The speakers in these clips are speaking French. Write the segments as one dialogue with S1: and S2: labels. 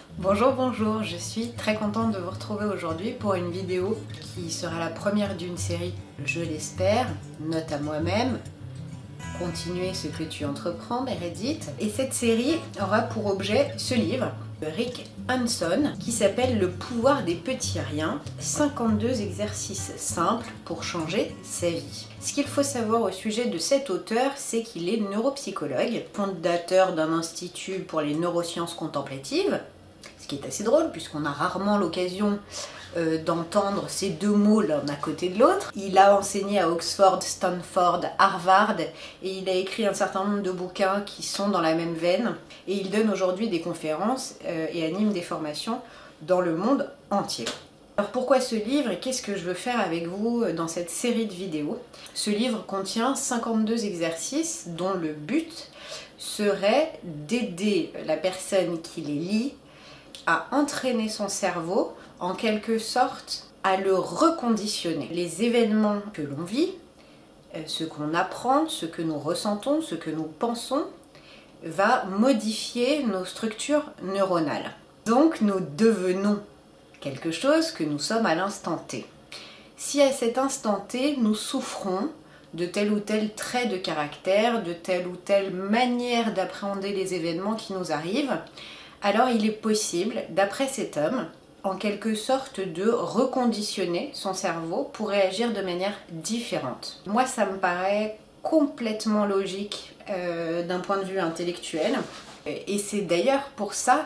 S1: Bonjour, bonjour, je suis très contente de vous retrouver aujourd'hui pour une vidéo qui sera la première d'une série, je l'espère, note à moi-même, continuer ce que tu entreprends, Meredith. Et cette série aura pour objet ce livre de Rick Hanson qui s'appelle Le pouvoir des petits riens, 52 exercices simples pour changer sa vie. Ce qu'il faut savoir au sujet de cet auteur, c'est qu'il est neuropsychologue, fondateur d'un institut pour les neurosciences contemplatives, ce qui est assez drôle puisqu'on a rarement l'occasion d'entendre ces deux mots l'un à côté de l'autre. Il a enseigné à Oxford, Stanford, Harvard et il a écrit un certain nombre de bouquins qui sont dans la même veine et il donne aujourd'hui des conférences et anime des formations dans le monde entier. Alors pourquoi ce livre et qu'est-ce que je veux faire avec vous dans cette série de vidéos? Ce livre contient 52 exercices dont le but serait d'aider la personne qui les lit à entraîner son cerveau, en quelque sorte, à le reconditionner. Les événements que l'on vit, ce qu'on apprend, ce que nous ressentons, ce que nous pensons, va modifier nos structures neuronales. Donc nous devenons quelque chose que nous sommes à l'instant T. Si à cet instant T, nous souffrons de tel ou tel trait de caractère, de telle ou telle manière d'appréhender les événements qui nous arrivent, alors il est possible, d'après cet homme, en quelque sorte de reconditionner son cerveau pour réagir de manière différente. Moi, ça me paraît complètement logique d'un point de vue intellectuel. Et c'est d'ailleurs pour ça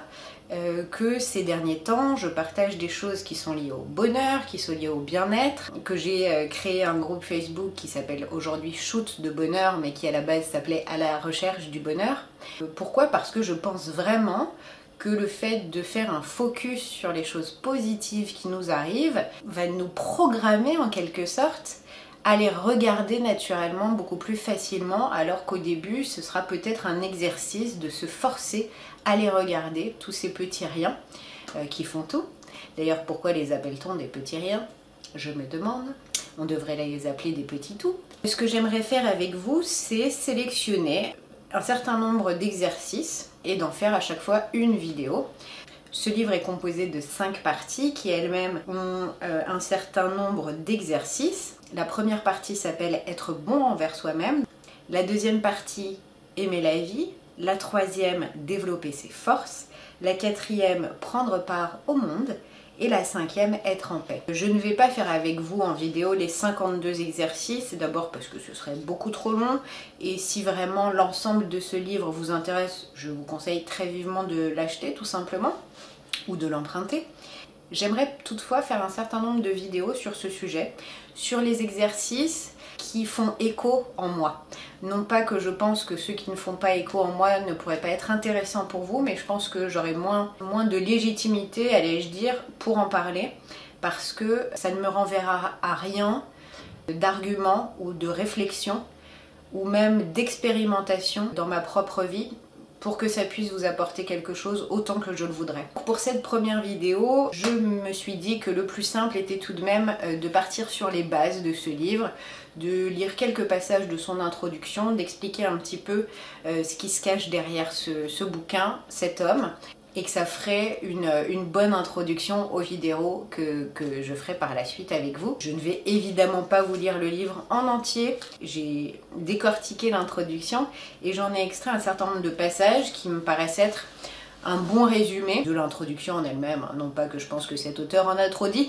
S1: que ces derniers temps, je partage des choses qui sont liées au bonheur, qui sont liées au bien-être, que j'ai créé un groupe Facebook qui s'appelle aujourd'hui Shoot de bonheur, mais qui à la base s'appelait À la recherche du bonheur. Pourquoi? Parce que je pense vraiment que le fait de faire un focus sur les choses positives qui nous arrivent va nous programmer en quelque sorte à les regarder naturellement beaucoup plus facilement, alors qu'au début ce sera peut-être un exercice de se forcer à les regarder, tous ces petits riens qui font tout. D'ailleurs, pourquoi les appelle-t-on des petits riens? Je me demande. On devrait les appeler des petits tout. Ce que j'aimerais faire avec vous, c'est sélectionner un certain nombre d'exercices et d'en faire à chaque fois une vidéo. Ce livre est composé de 5 parties qui elles-mêmes ont un certain nombre d'exercices. La première partie s'appelle Être bon envers soi-même. La deuxième partie, Aimer la vie. La troisième, Développer ses forces. La quatrième, Prendre part au monde. Et la cinquième, Être en paix. Je ne vais pas faire avec vous en vidéo les 52 exercices, d'abord parce que ce serait beaucoup trop long, et si vraiment l'ensemble de ce livre vous intéresse, je vous conseille très vivement de l'acheter tout simplement, ou de l'emprunter. J'aimerais toutefois faire un certain nombre de vidéos sur ce sujet, sur les exercices qui font écho en moi. Non pas que je pense que ceux qui ne font pas écho en moi ne pourraient pas être intéressants pour vous, mais je pense que j'aurai moins de légitimité, allais-je dire, pour en parler, parce que ça ne me renverra à rien d'arguments ou de réflexion, ou même d'expérimentation dans ma propre vie, pour que ça puisse vous apporter quelque chose autant que je le voudrais. Pour cette première vidéo, je me suis dit que le plus simple était tout de même de partir sur les bases de ce livre, de lire quelques passages de son introduction, d'expliquer un petit peu ce qui se cache derrière ce bouquin, cet homme, et que ça ferait une bonne introduction aux vidéos que je ferai par la suite avec vous. Je ne vais évidemment pas vous lire le livre en entier, j'ai décortiqué l'introduction et j'en ai extrait un certain nombre de passages qui me paraissent être un bon résumé de l'introduction en elle-même. Non pas que je pense que cet auteur en a trop dit,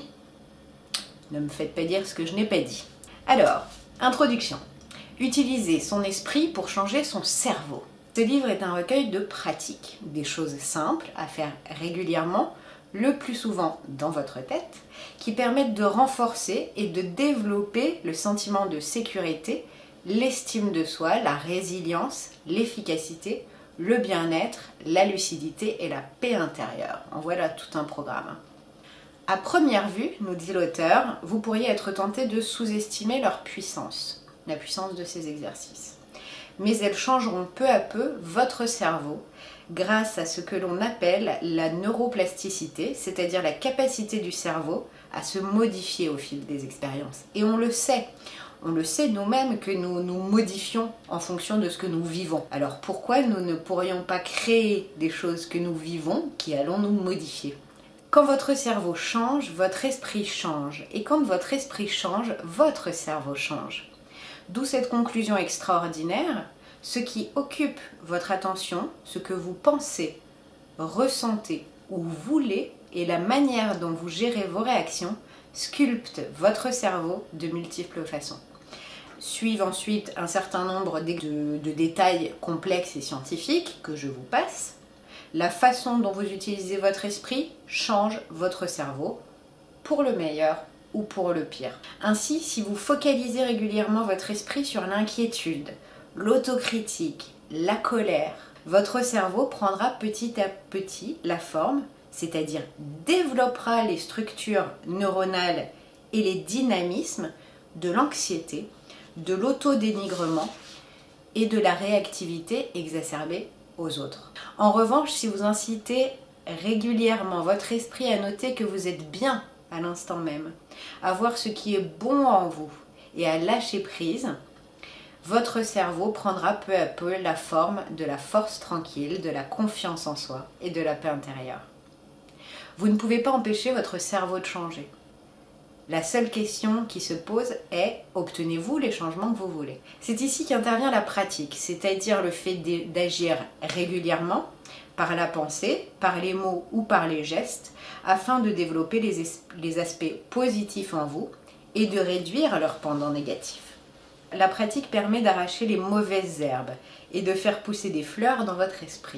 S1: ne me faites pas dire ce que je n'ai pas dit. Alors, introduction. Utiliser son esprit pour changer son cerveau. Ce livre est un recueil de pratiques, des choses simples à faire régulièrement, le plus souvent dans votre tête, qui permettent de renforcer et de développer le sentiment de sécurité, l'estime de soi, la résilience, l'efficacité, le bien-être, la lucidité et la paix intérieure. En voilà tout un programme. À première vue, nous dit l'auteur, vous pourriez être tenté de sous-estimer leur puissance, la puissance de ces exercices. Mais elles changeront peu à peu votre cerveau grâce à ce que l'on appelle la neuroplasticité, c'est-à-dire la capacité du cerveau à se modifier au fil des expériences. Et on le sait, On le sait nous-mêmes que nous nous modifions en fonction de ce que nous vivons. Alors pourquoi nous ne pourrions pas créer des choses que nous vivons qui allons nous modifier? Quand votre cerveau change, votre esprit change. Et quand votre esprit change, votre cerveau change. D'où cette conclusion extraordinaire: ce qui occupe votre attention, ce que vous pensez, ressentez ou voulez, et la manière dont vous gérez vos réactions sculpte votre cerveau de multiples façons. Suivent ensuite un certain nombre de détails complexes et scientifiques que je vous passe. La façon dont vous utilisez votre esprit change votre cerveau, pour le meilleur ou pour le pire. Ainsi, si vous focalisez régulièrement votre esprit sur l'inquiétude, l'autocritique, la colère, votre cerveau prendra petit à petit la forme, c'est-à-dire développera les structures neuronales et les dynamismes de l'anxiété, de l'autodénigrement et de la réactivité exacerbée aux autres. En revanche, si vous incitez régulièrement votre esprit à noter que vous êtes bien à l'instant même, à voir ce qui est bon en vous et à lâcher prise, votre cerveau prendra peu à peu la forme de la force tranquille, de la confiance en soi et de la paix intérieure. Vous ne pouvez pas empêcher votre cerveau de changer. La seule question qui se pose est: obtenez-vous les changements que vous voulez? C'est ici qu'intervient la pratique, c'est-à-dire le fait d'agir régulièrement par la pensée, par les mots ou par les gestes, afin de développer les aspects positifs en vous et de réduire leurs pendants négatifs. La pratique permet d'arracher les mauvaises herbes et de faire pousser des fleurs dans votre esprit,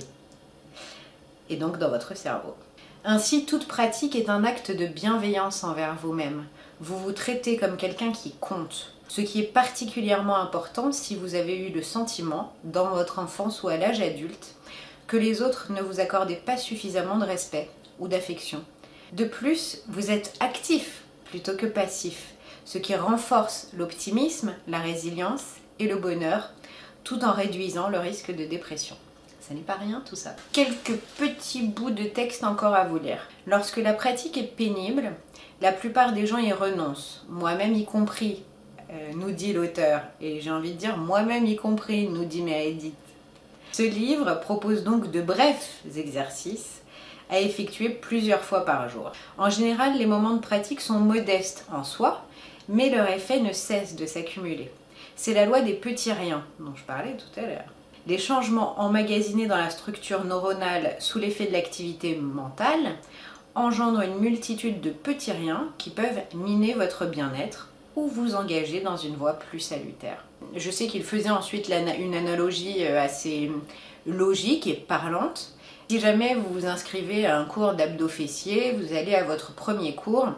S1: et donc dans votre cerveau. Ainsi, toute pratique est un acte de bienveillance envers vous-même. Vous vous traitez comme quelqu'un qui compte, ce qui est particulièrement important si vous avez eu le sentiment, dans votre enfance ou à l'âge adulte, que les autres ne vous accordaient pas suffisamment de respect ou d'affection. De plus, vous êtes actif plutôt que passif, ce qui renforce l'optimisme, la résilience et le bonheur, tout en réduisant le risque de dépression. Ça n'est pas rien tout ça. Quelques petits bouts de texte encore à vous lire. Lorsque la pratique est pénible, la plupart des gens y renoncent, moi-même y compris, nous dit l'auteur. Et j'ai envie de dire moi-même y compris, nous dit Meredith. Ce livre propose donc de brefs exercices à effectuer plusieurs fois par jour. En général, les moments de pratique sont modestes en soi, mais leur effet ne cesse de s'accumuler. C'est la loi des petits riens dont je parlais tout à l'heure. Les changements emmagasinés dans la structure neuronale sous l'effet de l'activité mentale engendrent une multitude de petits riens qui peuvent miner votre bien-être ou vous engager dans une voie plus salutaire. Je sais qu'il faisait ensuite une analogie assez logique et parlante. Si jamais vous vous inscrivez à un cours d'abdos fessiers, vous allez à votre premier cours,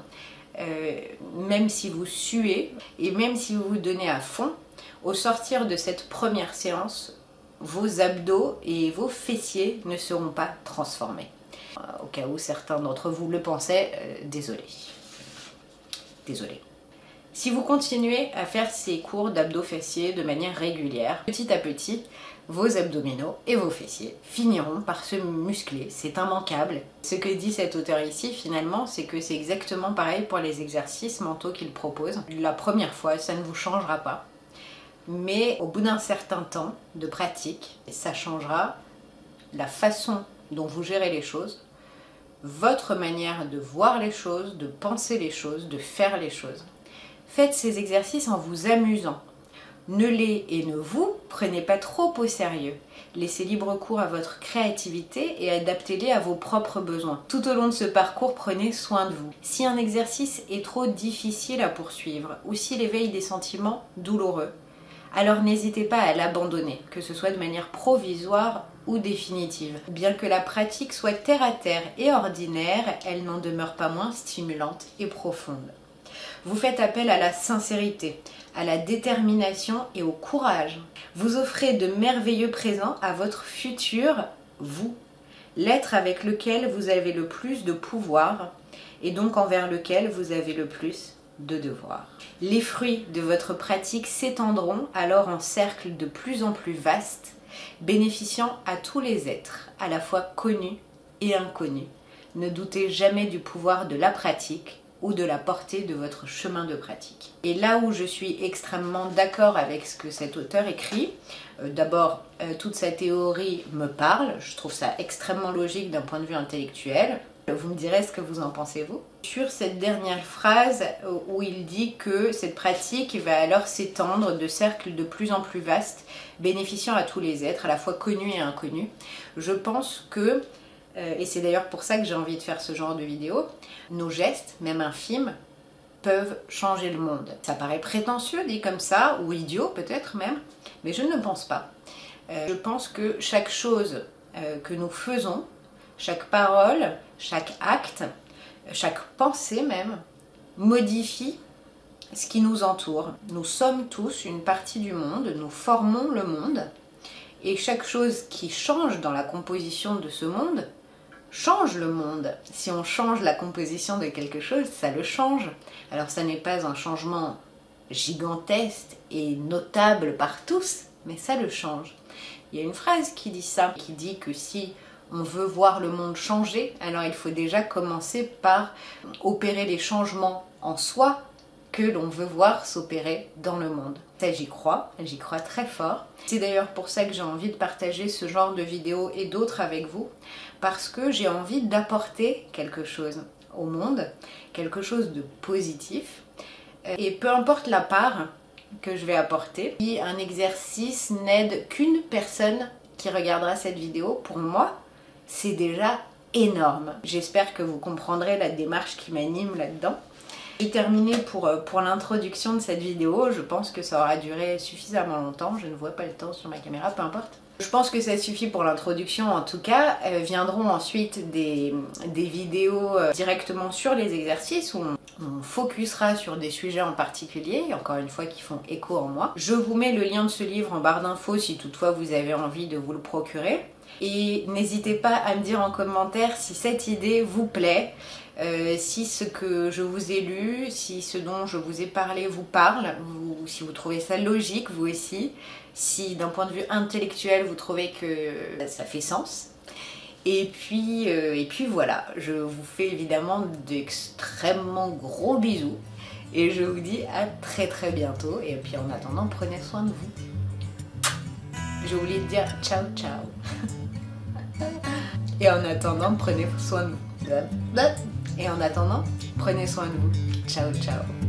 S1: même si vous suez et même si vous vous donnez à fond, au sortir de cette première séance, vos abdos et vos fessiers ne seront pas transformés. Au cas où certains d'entre vous le pensaient, désolé. Désolé. Si vous continuez à faire ces cours d'abdos fessiers de manière régulière, petit à petit, vos abdominaux et vos fessiers finiront par se muscler. C'est immanquable. Ce que dit cet auteur ici, finalement, c'est que c'est exactement pareil pour les exercices mentaux qu'il propose. La première fois, ça ne vous changera pas. Mais au bout d'un certain temps de pratique, ça changera la façon dont vous gérez les choses, votre manière de voir les choses, de penser les choses, de faire les choses. Faites ces exercices en vous amusant. Ne les et ne vous prenez pas trop au sérieux. Laissez libre cours à votre créativité et adaptez-les à vos propres besoins. Tout au long de ce parcours, prenez soin de vous. Si un exercice est trop difficile à poursuivre ou s'il éveille des sentiments douloureux, alors n'hésitez pas à l'abandonner, que ce soit de manière provisoire ou définitive. Bien que la pratique soit terre à terre et ordinaire, elle n'en demeure pas moins stimulante et profonde. Vous faites appel à la sincérité, à la détermination et au courage. Vous offrez de merveilleux présents à votre futur vous, l'être avec lequel vous avez le plus de pouvoir et donc envers lequel vous avez le plus de devoirs. Les fruits de votre pratique s'étendront alors en cercles de plus en plus vastes, bénéficiant à tous les êtres, à la fois connus et inconnus. Ne doutez jamais du pouvoir de la pratique ou de la portée de votre chemin de pratique. Et là où je suis extrêmement d'accord avec ce que cet auteur écrit, d'abord, toute sa théorie me parle, je trouve ça extrêmement logique d'un point de vue intellectuel. Vous me direz ce que vous en pensez, vous. Sur cette dernière phrase où il dit que cette pratique va alors s'étendre de cercles de plus en plus vastes, bénéficiant à tous les êtres, à la fois connus et inconnus, je pense que, et c'est d'ailleurs pour ça que j'ai envie de faire ce genre de vidéo, nos gestes, même infimes, peuvent changer le monde. Ça paraît prétentieux dit comme ça, ou idiot peut-être même, mais je ne le pense pas. Je pense que chaque chose que nous faisons, chaque parole, chaque acte, chaque pensée même, modifie ce qui nous entoure. Nous sommes tous une partie du monde, nous formons le monde, et chaque chose qui change dans la composition de ce monde, change le monde. Si on change la composition de quelque chose, ça le change. Alors ça n'est pas un changement gigantesque et notable par tous, mais ça le change. Il y a une phrase qui dit ça, qui dit que si on veut voir le monde changer, alors il faut déjà commencer par opérer les changements en soi que l'on veut voir s'opérer dans le monde. Ça, j'y crois très fort. C'est d'ailleurs pour ça que j'ai envie de partager ce genre de vidéos et d'autres avec vous, parce que j'ai envie d'apporter quelque chose au monde, quelque chose de positif, et peu importe la part que je vais apporter, si un exercice n'aide qu'une personne qui regardera cette vidéo, pour moi, c'est déjà énorme. J'espère que vous comprendrez la démarche qui m'anime là-dedans. J'ai terminé pour l'introduction de cette vidéo. Je pense que ça aura duré suffisamment longtemps. Je ne vois pas le temps sur ma caméra, peu importe. Je pense que ça suffit pour l'introduction en tout cas. Viendront ensuite des vidéos directement sur les exercices où on focusera sur des sujets en particulier, encore une fois qui font écho en moi. Je vous mets le lien de ce livre en barre d'infos si toutefois vous avez envie de vous le procurer. Et n'hésitez pas à me dire en commentaire si cette idée vous plaît, si ce que je vous ai lu, si ce dont je vous ai parlé vous parle, si vous trouvez ça logique vous aussi, si d'un point de vue intellectuel vous trouvez que ça fait sens. Et puis voilà, je vous fais évidemment d'extrêmement gros bisous et je vous dis à très très bientôt. Et puis en attendant, prenez soin de vous. J'ai oublié de dire ciao ciao. Et en attendant, prenez soin de vous. Et en attendant, prenez soin de vous. Ciao ciao.